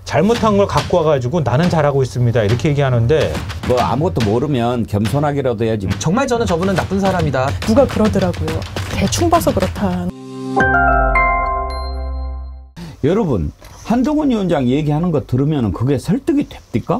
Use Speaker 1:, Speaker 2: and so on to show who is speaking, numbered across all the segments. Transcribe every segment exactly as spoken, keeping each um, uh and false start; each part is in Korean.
Speaker 1: 잘못한 걸 갖고 와가지고 나는 잘하고 있습니다 이렇게 얘기하는데
Speaker 2: 뭐 아무것도 모르면 겸손하기라도 해야지.
Speaker 3: 정말 저는 저분은 나쁜 사람이다.
Speaker 4: 누가 그러더라고요. 대충 봐서 그렇다.
Speaker 2: 여러분, 한동훈 위원장 얘기하는 거 들으면 그게 설득이 됩니까?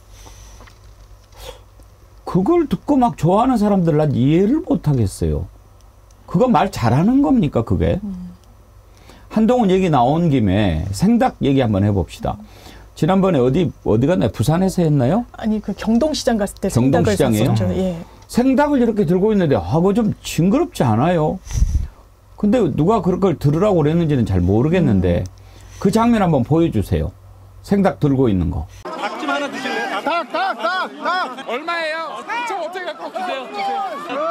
Speaker 2: 그걸 듣고 막 좋아하는 사람들 난 이해를 못 하겠어요. 그거 말 잘하는 겁니까 그게? 음. 한동훈 얘기 나온 김에 생닭 얘기 한번 해봅시다. 지난번에 어디 어디 갔나요? 부산에서 했나요?
Speaker 4: 아니 그 경동시장 갔을 때 생닭을 샀었죠. 예.
Speaker 2: 생닭을 이렇게 들고 있는데 아, 그거 좀 징그럽지 않아요? 근데 누가 그런 걸 들으라고 그랬는지는 잘 모르겠는데 음. 그 장면 한번 보여주세요. 생닭 들고 있는 거.
Speaker 5: 닭 좀 하나 드실래요? 닭, 닭, 닭, 닭.
Speaker 6: 얼마예요? 저 어떻게 갖고 주세요? 주세요.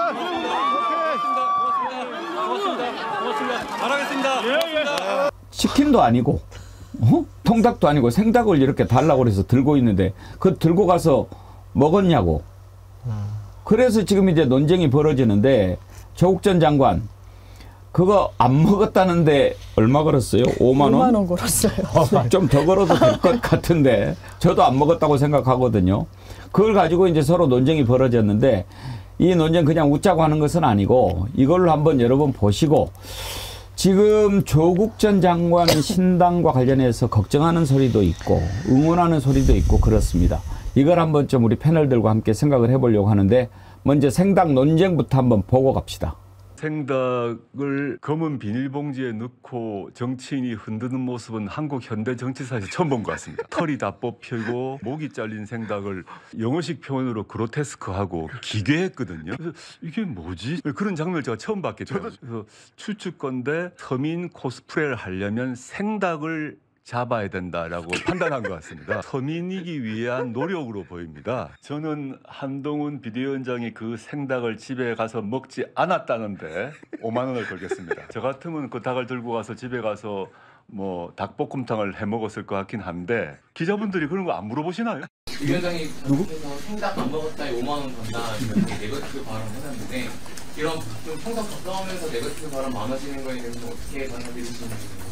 Speaker 6: 고맙습니다. 고맙습니다. 잘하겠습니다. 예, 예.
Speaker 2: 치킨도 아니고 어? 통닭도 아니고 생닭을 이렇게 달라고 그래서 들고 있는데 그 들고 가서 먹었냐고. 그래서 지금 이제 논쟁이 벌어지는데 조국 전 장관 그거 안 먹었다는데 얼마 걸었어요? 오만 원?
Speaker 4: 오만 원 걸었어요.
Speaker 2: 좀 더 걸어도 될 것 같은데 저도 안 먹었다고 생각하거든요. 그걸 가지고 이제 서로 논쟁이 벌어졌는데 이 논쟁 그냥 웃자고 하는 것은 아니고 이걸로 한번 여러분 보시고 지금 조국 전 장관 신당과 관련해서 걱정하는 소리도 있고 응원하는 소리도 있고 그렇습니다. 이걸 한번 좀 우리 패널들과 함께 생각을 해보려고 하는데 먼저 생닭 논쟁부터 한번 보고 갑시다.
Speaker 7: 생닭을 검은 비닐봉지에 넣고 정치인이 흔드는 모습은 한국 현대 정치사에서 처음 본 것 같습니다. 털이 다 뽑히고 목이 잘린 생닭을 영어식 표현으로 그로테스크하고 기괴했거든요. 그래서 이게 뭐지? 그런 장면을 제가 처음 봤겠죠. 그래서 추측건데 서민 코스프레를 하려면 생닭을 잡아야 된다라고 판단한 것 같습니다. 서민이기 위한 노력으로 보입니다. 저는 한동훈 비대위원장이 그 생닭을 집에 가서 먹지 않았다는데 오만 원을 걸겠습니다. 저 같으면 그 닭을 들고 가서 집에 가서 뭐 닭볶음탕을 해 먹었을 것 같긴 한데 기자분들이 그런 거 안 물어보시나요?
Speaker 6: 위원장이 누구? 생닭 안 먹었다에 오만 원 간다 이렇게 네거티브 발언을 해놨는데 이런 좀 평소 걱정하면서 네거티브 발언 많아지는 거에 대해서 어떻게 받아들이시는지.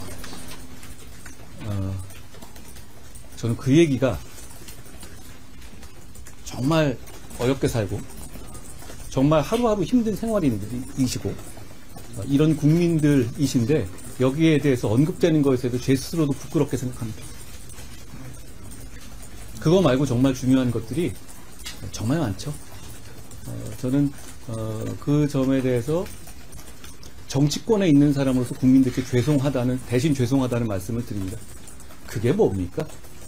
Speaker 8: 어, 저는 그 얘기가 정말 어렵게 살고 정말 하루하루 힘든 생활인들이시고 어, 이런 국민들이신데 여기에 대해서 언급되는 것에 대해서 제 스스로도 부끄럽게 생각합니다. 그거 말고 정말 중요한 것들이 정말 많죠. 어, 저는 어, 그 점에 대해서 정치권에 있는 사람으로서 국민들께 죄송하다는, 대신 죄송하다는 말씀을 드립니다. 그게 뭡니까?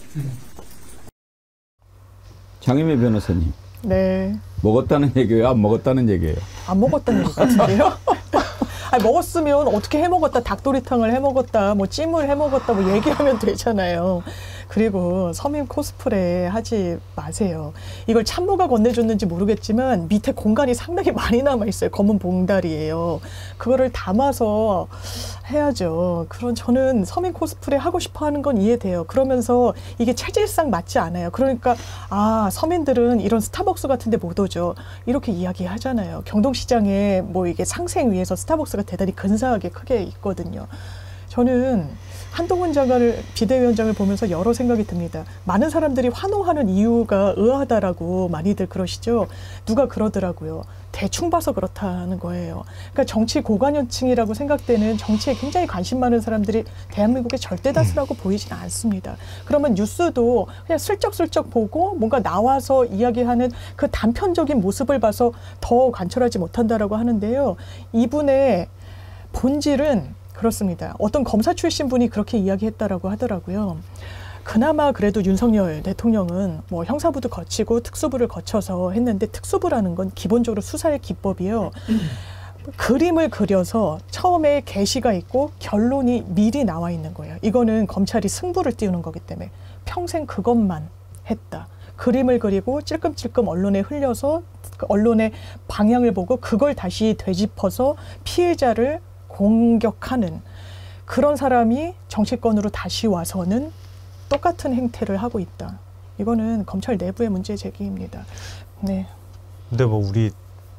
Speaker 2: 장혜미 변호사님.
Speaker 4: 네.
Speaker 2: 먹었다는 얘기예요? 안 먹었다는 얘기예요?
Speaker 4: 안 먹었다는 얘기 같은데요? 아니, 먹었으면 어떻게 해먹었다, 닭도리탕을 해먹었다, 뭐 찜을 해먹었다, 뭐 얘기하면 되잖아요. 그리고 서민 코스프레 하지 마세요. 이걸 참모가 건네줬는지 모르겠지만 밑에 공간이 상당히 많이 남아있어요. 검은 봉다리예요. 그거를 담아서 해야죠. 그런 저는 서민 코스프레 하고 싶어 하는 건 이해돼요. 그러면서 이게 체질상 맞지 않아요. 그러니까 아 서민들은 이런 스타벅스 같은 데 못 오죠. 이렇게 이야기하잖아요. 경동시장에 뭐 이게 상생 위에서 스타벅스가 대단히 근사하게 크게 있거든요. 저는 한동훈 장관을 비대위원장을 보면서 여러 생각이 듭니다. 많은 사람들이 환호하는 이유가 의아하다라고 많이들 그러시죠. 누가 그러더라고요. 대충 봐서 그렇다는 거예요. 그러니까 정치 고관여층이라고 생각되는 정치에 굉장히 관심 많은 사람들이 대한민국의 절대 다수라고 보이지는 않습니다. 그러면 뉴스도 그냥 슬쩍슬쩍 보고 뭔가 나와서 이야기하는 그 단편적인 모습을 봐서 더 관철하지 못한다라고 하는데요. 이분의 본질은 그렇습니다. 어떤 검사 출신 분이 그렇게 이야기했다라고 하더라고요. 그나마 그래도 윤석열 대통령은 뭐 형사부도 거치고 특수부를 거쳐서 했는데 특수부라는 건 기본적으로 수사의 기법이요. 그림을 그려서 처음에 게시가 있고 결론이 미리 나와 있는 거예요. 이거는 검찰이 승부를 띄우는 거기 때문에 평생 그것만 했다. 그림을 그리고 찔끔찔끔 언론에 흘려서 그 언론의 방향을 보고 그걸 다시 되짚어서 피해자를 공격하는 그런 사람이 정치권으로 다시 와서는 똑같은 행태를 하고 있다. 이거는 검찰 내부의 문제 제기입니다. 네.
Speaker 1: 근데 뭐 우리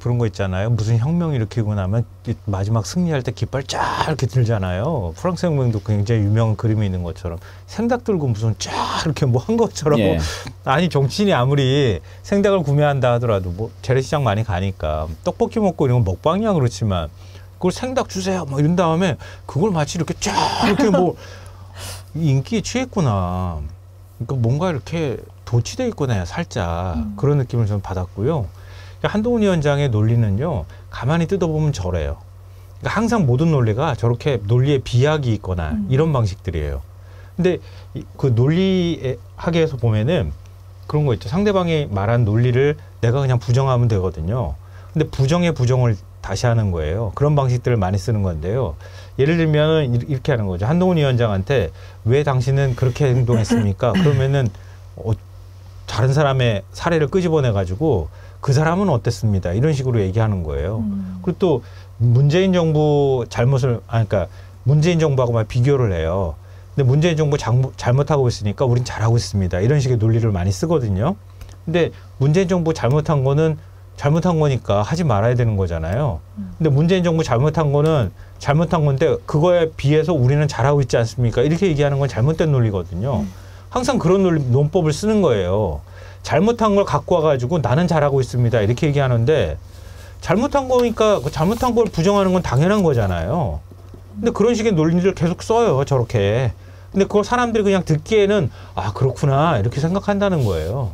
Speaker 1: 그런 거 있잖아요. 무슨 혁명 일으키고 나면 마지막 승리할 때 깃발 쫙 이렇게 들잖아요. 프랑스 혁명도 굉장히 유명한 그림이 있는 것처럼 생닭 들고 무슨 쫙 이렇게 뭐 한 것처럼
Speaker 2: 예.
Speaker 1: 아니 정치인이 아무리 생닭을 구매한다 하더라도 뭐 재래시장 많이 가니까 떡볶이 먹고 이런 건 먹방이야 그렇지만 그걸 생닭 주세요 뭐 이런 다음에 그걸 마치 이렇게 쫙 이렇게 뭐 인기에 취했구나. 그러니까 뭔가 이렇게 도취돼 있구나 살짝 음. 그런 느낌을 좀 받았고요. 한동훈 위원장의 논리는요, 가만히 뜯어보면 저래요. 그러니까 항상 모든 논리가 저렇게 논리에 비약이 있거나 음. 이런 방식들이에요. 근데 그 논리학에서 보면은 그런 거 있죠. 상대방이 말한 논리를 내가 그냥 부정하면 되거든요. 근데 부정의 부정을 다시 하는 거예요. 그런 방식들을 많이 쓰는 건데요. 예를 들면 이렇게 하는 거죠. 한동훈 위원장한테 왜 당신은 그렇게 행동했습니까? 그러면은 어, 다른 사람의 사례를 끄집어내가지고 그 사람은 어땠습니다. 이런 식으로 얘기하는 거예요. 음. 그리고 또 문재인 정부 잘못을, 아, 그러니까 문재인 정부하고 막 비교를 해요. 근데 문재인 정부 장, 잘못하고 있으니까 우린 잘하고 있습니다. 이런 식의 논리를 많이 쓰거든요. 근데 문재인 정부 잘못한 거는 잘못한 거니까 하지 말아야 되는 거잖아요. 근데 문재인 정부 잘못한 거는 잘못한 건데 그거에 비해서 우리는 잘하고 있지 않습니까? 이렇게 얘기하는 건 잘못된 논리거든요. 항상 그런 논리, 논법을 쓰는 거예요. 잘못한 걸 갖고 와가지고 나는 잘하고 있습니다. 이렇게 얘기하는데 잘못한 거니까 그 잘못한 걸 부정하는 건 당연한 거잖아요. 근데 그런 식의 논리를 계속 써요. 저렇게. 근데 그걸 사람들이 그냥 듣기에는 아 그렇구나 이렇게 생각한다는 거예요.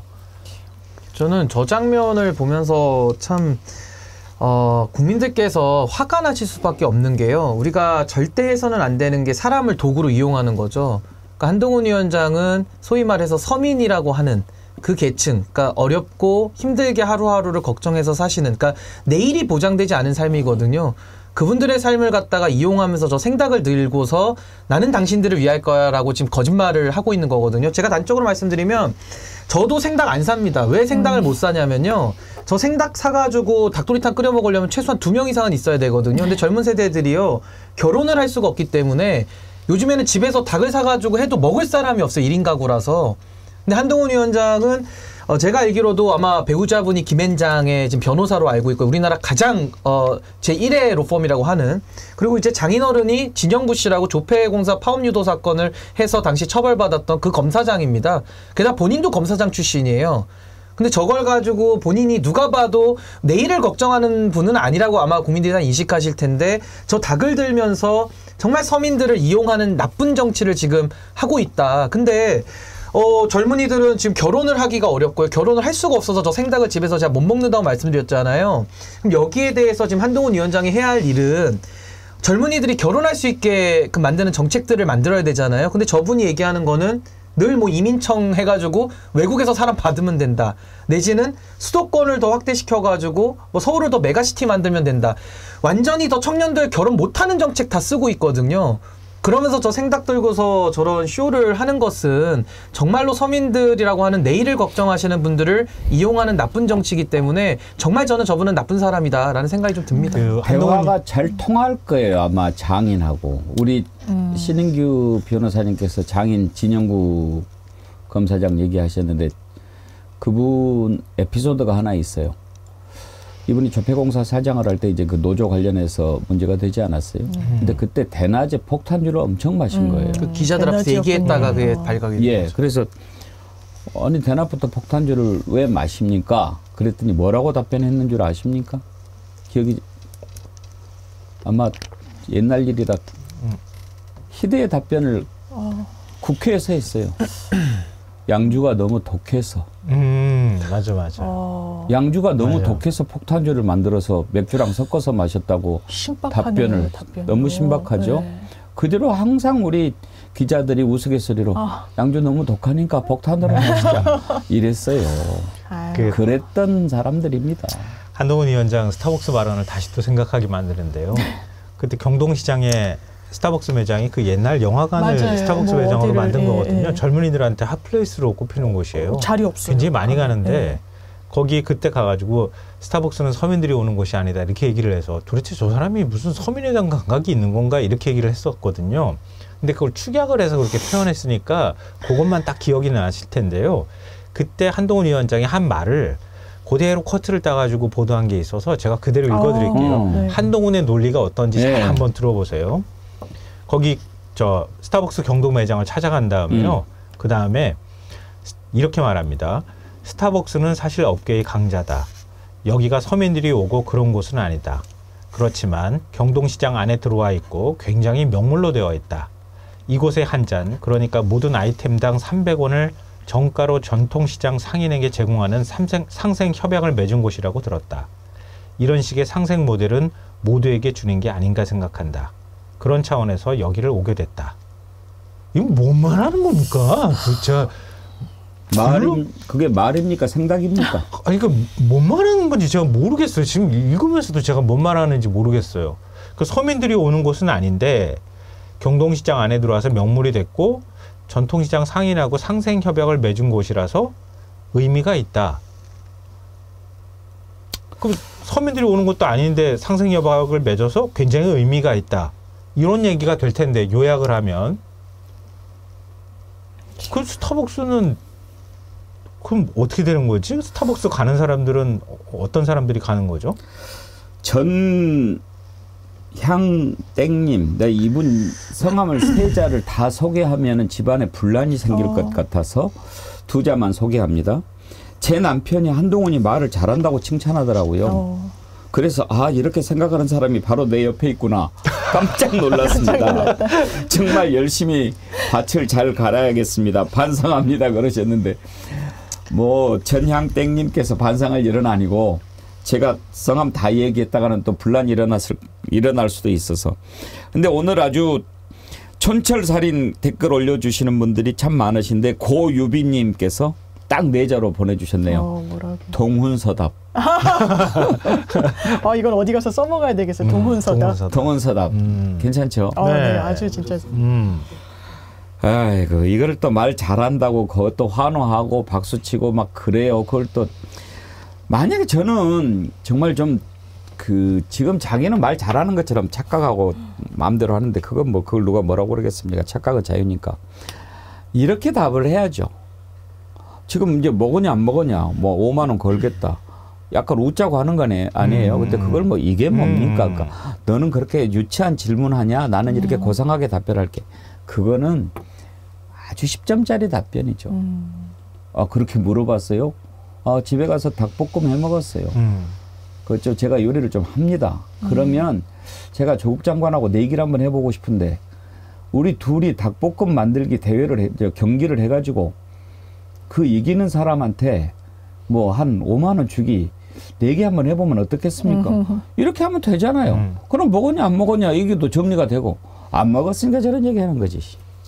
Speaker 3: 저는 저 장면을 보면서 참 어, 국민들께서 화가 나실 수밖에 없는 게요. 우리가 절대 해서는 안 되는 게 사람을 도구로 이용하는 거죠. 그러니까 한동훈 위원장은 소위 말해서 서민이라고 하는 그 계층, 그러니까 어렵고 힘들게 하루하루를 걱정해서 사시는, 그러니까 내일이 보장되지 않은 삶이거든요. 그분들의 삶을 갖다가 이용하면서 저 생닭을 들고서 나는 당신들을 위할 거야 라고 지금 거짓말을 하고 있는 거거든요. 제가 단적으로 말씀드리면 저도 생닭 안 삽니다. 왜 생닭을 음. 못 사냐면요. 저 생닭 사가지고 닭도리탕 끓여 먹으려면 최소한 두 명 이상은 있어야 되거든요. 근데 젊은 세대들이요. 결혼을 할 수가 없기 때문에 요즘에는 집에서 닭을 사가지고 해도 먹을 사람이 없어요. 일 인 가구라서. 근데 한동훈 위원장은 어 제가 알기로도 아마 배우자분이 김앤장의 지금 변호사로 알고 있고 우리나라 가장 어 제일 회 로펌이라고 하는, 그리고 이제 장인어른이 진영부 씨라고 조폐공사 파업유도 사건을 해서 당시 처벌받았던 그 검사장입니다. 게다가 본인도 검사장 출신이에요. 근데 저걸 가지고 본인이 누가 봐도 내일을 걱정하는 분은 아니라고 아마 국민들이 다 인식하실 텐데 저 닭을 들면서 정말 서민들을 이용하는 나쁜 정치를 지금 하고 있다. 근데 어, 젊은이들은 지금 결혼을 하기가 어렵고요. 결혼을 할 수가 없어서 저 생닭을 집에서 제가 못 먹는다고 말씀드렸잖아요. 그럼 여기에 대해서 지금 한동훈 위원장이 해야 할 일은 젊은이들이 결혼할 수 있게 그 만드는 정책들을 만들어야 되잖아요. 근데 저분이 얘기하는 거는 늘 뭐 이민청 해가지고 외국에서 사람 받으면 된다. 내지는 수도권을 더 확대시켜가지고 뭐 서울을 더 메가시티 만들면 된다. 완전히 더 청년들 결혼 못하는 정책 다 쓰고 있거든요. 그러면서 저 생닭 들고서 저런 쇼를 하는 것은 정말로 서민들이라고 하는 내일을 걱정하시는 분들을 이용하는 나쁜 정치이기 때문에 정말 저는 저분은 나쁜 사람이다라는 생각이 좀 듭니다.
Speaker 2: 그 대화가 잘 통할 거예요. 아마 장인하고. 우리 음. 신인규 변호사님께서 장인 진영구 검사장 얘기하셨는데 그분 에피소드가 하나 있어요. 이분이 조폐공사 사장을 할 때 이제 그 노조 관련해서 문제가 되지 않았어요. 음. 근데 그때 대낮에 폭탄주를 엄청 마신 음. 거예요.
Speaker 3: 그 기자들 앞에서 얘기했다가 그게 발각이
Speaker 2: 예, 됐죠. 그래서 아니 대낮부터 폭탄주를 왜 마십니까? 그랬더니 뭐라고 답변했는 줄 아십니까? 기억이 아마 옛날 일이라 희대의 답변을 어. 국회에서 했어요. 양주가 너무 독해서.
Speaker 1: 음, 맞아, 맞아.
Speaker 4: 어...
Speaker 2: 양주가 너무
Speaker 1: 맞아요.
Speaker 2: 독해서 폭탄주를 만들어서 맥주랑 섞어서 마셨다고 답변을. 답변. 너무 신박하죠. 네. 그대로 항상 우리 기자들이 우스갯소리로 아. 양주 너무 독하니까 폭탄으로 마시자 이랬어요. 그, 그랬던 사람들입니다.
Speaker 1: 한동훈 위원장 스타벅스 발언을 다시 또 생각하게 만드는데요. 그때 경동시장에 스타벅스 매장이 그 옛날 영화관을 맞아요. 스타벅스 뭐 매장으로 만든 예, 거거든요. 예. 젊은이들한테 핫플레이스로 꼽히는 곳이에요.
Speaker 4: 자리 없어요.
Speaker 1: 굉장히 많이 가는데
Speaker 4: 예.
Speaker 1: 거기 그때 가가지고 스타벅스는 서민들이 오는 곳이 아니다 이렇게 얘기를 해서 도대체 저 사람이 무슨 서민에 대한 감각이 있는 건가 이렇게 얘기를 했었거든요. 근데 그걸 축약을 해서 그렇게 표현했으니까 그것만 딱 기억이 나실 텐데요. 그때 한동훈 위원장이 한 말을 그대로 쿼트를 따가지고 보도한 게 있어서 제가 그대로 읽어드릴게요.
Speaker 2: 어,
Speaker 4: 네.
Speaker 1: 한동훈의 논리가 어떤지 잘
Speaker 2: 네.
Speaker 1: 한번 들어보세요. 거기 저 스타벅스 경동 매장을 찾아간 다음에요.
Speaker 2: 음.
Speaker 1: 그 다음에 이렇게 말합니다. 스타벅스는 사실 업계의 강자다. 여기가 서민들이 오고 그런 곳은 아니다. 그렇지만 경동시장 안에 들어와 있고 굉장히 명물로 되어 있다. 이곳의 한 잔, 그러니까 모든 아이템당 삼백 원을 정가로 전통시장 상인에게 제공하는 상생, 상생 협약을 맺은 곳이라고 들었다. 이런 식의 상생 모델은 모두에게 주는 게 아닌가 생각한다. 그런 차원에서 여기를 오게 됐다. 이건 뭔 말하는 겁니까? 진짜
Speaker 2: 말이 그게 말입니까? 생각입니까?
Speaker 1: 아니, 그러니까 뭔 말하는 건지 제가 모르겠어요. 지금 읽으면서도 제가 뭔 말하는지 모르겠어요. 그 서민들이 오는 곳은 아닌데 경동시장 안에 들어와서 명물이 됐고 전통시장 상인하고 상생협약을 맺은 곳이라서 의미가 있다. 그럼 서민들이 오는 것도 아닌데 상생협약을 맺어서 굉장히 의미가 있다. 이런 얘기가 될 텐데 요약을 하면 그 스타벅스는 그럼 어떻게 되는 거지? 스타벅스 가는 사람들은 어떤 사람들이 가는 거죠?
Speaker 2: 전향땡님, 내 이분 성함을 세 자를 다 소개하면 집안에 분란이 생길
Speaker 4: 어.
Speaker 2: 것 같아서 두 자만 소개합니다. 제 남편이 한동훈이 말을 잘한다고 칭찬하더라고요.
Speaker 4: 어.
Speaker 2: 그래서 아 이렇게 생각하는 사람이 바로 내 옆에 있구나 깜짝 놀랐습니다. 정말 열심히 밭을 잘 갈아야겠습니다. 반성합니다 그러셨는데 뭐 전향땡님께서 반성할 일은 아니고 제가 성함 다 얘기했다가는 또 분란이 일어났을, 일어날 수도 있어서 근데 오늘 아주 촌철살인 댓글 올려주시는 분들이 참 많으신데 고유비님께서 딱 네 자로 보내주셨네요.
Speaker 4: 어, 뭐라고.
Speaker 2: 동훈서답.
Speaker 4: 아, 이건 어디 가서 써먹어야 되겠어요.
Speaker 1: 음,
Speaker 4: 동훈서다.
Speaker 1: 동훈서답.
Speaker 2: 동훈서답.
Speaker 1: 음.
Speaker 2: 괜찮죠?
Speaker 4: 아, 네.
Speaker 1: 네.
Speaker 4: 아주 진짜.
Speaker 1: 음.
Speaker 2: 아이고 이걸 또 말 잘한다고 그것도 환호하고 박수치고 막 그래요. 그걸 또 만약에 저는 정말 좀 그 지금 자기는 말 잘하는 것처럼 착각하고 마음대로 하는데 그건 뭐 그걸 누가 뭐라고 그러겠습니까? 착각은 자유니까. 이렇게 답을 해야죠. 지금 이제 먹으냐 안 먹으냐 뭐 오만 원 걸겠다. 약간 웃자고 하는 거네 아니에요.
Speaker 1: 음.
Speaker 2: 근데 그걸 뭐 이게 뭡니까?
Speaker 1: 음.
Speaker 2: 그러니까 너는 그렇게 유치한 질문하냐? 나는 이렇게
Speaker 4: 음.
Speaker 2: 고상하게 답변할게. 그거는 아주 십 점짜리 답변이죠.
Speaker 4: 음.
Speaker 2: 아 그렇게 물어봤어요? 아 집에 가서 닭볶음 해 먹었어요.
Speaker 1: 음.
Speaker 2: 그렇죠. 제가 요리를 좀 합니다. 그러면 제가 조국 장관하고 내기를 한번 해보고 싶은데 우리 둘이 닭볶음 만들기 대회를 해, 저 경기를 해가지고 그 이기는 사람한테 뭐 한 오만 원 주기 내기 한번 해보면 어떻겠습니까?
Speaker 4: 음흠.
Speaker 2: 이렇게 하면 되잖아요.
Speaker 1: 음.
Speaker 2: 그럼 먹었냐 안 먹었냐 이게도 정리가 되고 안 먹었으니까 저런 얘기 하는 거지.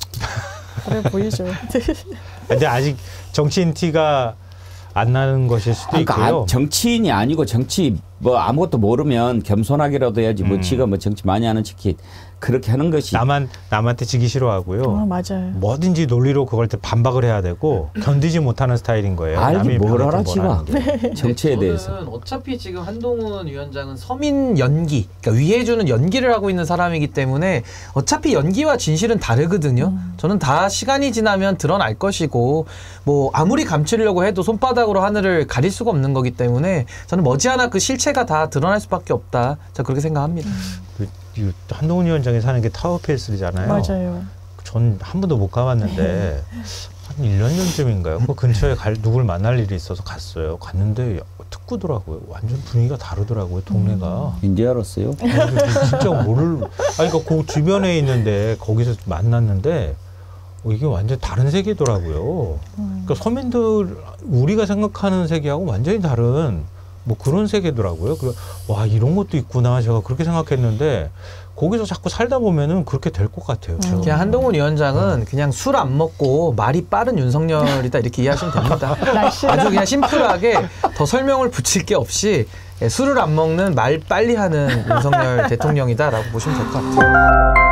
Speaker 4: 그래 보이죠.
Speaker 1: 근데 아직 정치인 티가 안 나는 것일 수도
Speaker 2: 그러니까
Speaker 1: 있고요.
Speaker 2: 아, 정치인이 아니고 정치 뭐 아무것도 모르면 겸손하게라도 해야지. 뭐
Speaker 1: 음.
Speaker 2: 지가 뭐 정치 많이 하는 척이 그렇게 하는 것이.
Speaker 1: 나만 남한테 지기 싫어하고요.
Speaker 4: 아, 맞아요.
Speaker 1: 뭐든지 논리로 그걸 반박을 해야 되고 견디지 못하는 스타일인 거예요.
Speaker 2: 알기
Speaker 1: 남이
Speaker 2: 뭘
Speaker 1: 병했던
Speaker 2: 알아, 지가.
Speaker 1: 뭐라는 게.
Speaker 2: 정치에
Speaker 3: 저는
Speaker 2: 대해서.
Speaker 3: 어차피 지금 한동훈 위원장은 서민 연기, 그러니까 위해주는 연기를 하고 있는 사람이기 때문에 어차피 연기와 진실은 다르거든요.
Speaker 4: 음.
Speaker 3: 저는 다 시간이 지나면 드러날 것이고 뭐 아무리 감추려고 해도 손바닥으로 하늘을 가릴 수가 없는 거기 때문에 저는 머지않아 그 실체가 다 드러날 수밖에 없다. 저 그렇게 생각합니다.
Speaker 1: 그, 이 한동훈 위원장이 사는 게 타워필스잖아요.
Speaker 4: 맞아요.
Speaker 1: 전 한 번도 못 가봤는데 한 일 년 전쯤인가요? 그 근처에 갈, 누굴 만날 일이 있어서 갔어요. 갔는데 특구더라고요. 완전 분위기가 다르더라고요. 동네가.
Speaker 2: 이제 알았어요?
Speaker 1: 아니, 진짜 모를. 아니, 그러니까 그 주변에 있는데 거기서 만났는데 어, 이게 완전 다른 세계더라고요. 그러니까 서민들 우리가 생각하는 세계하고 완전히 다른 뭐 그런 세계더라고요. 그래, 와 이런 것도 있구나. 제가 그렇게 생각했는데 거기서 자꾸 살다 보면은 그렇게 될 것 같아요. 저.
Speaker 3: 그냥 한동훈 위원장은 그냥 술 안 먹고 말이 빠른 윤석열이다 이렇게 이해하시면 됩니다. 아주 그냥 심플하게 더 설명을 붙일 게 없이 술을 안 먹는 말 빨리 하는 윤석열 대통령이다라고 보시면 될 것 같아요.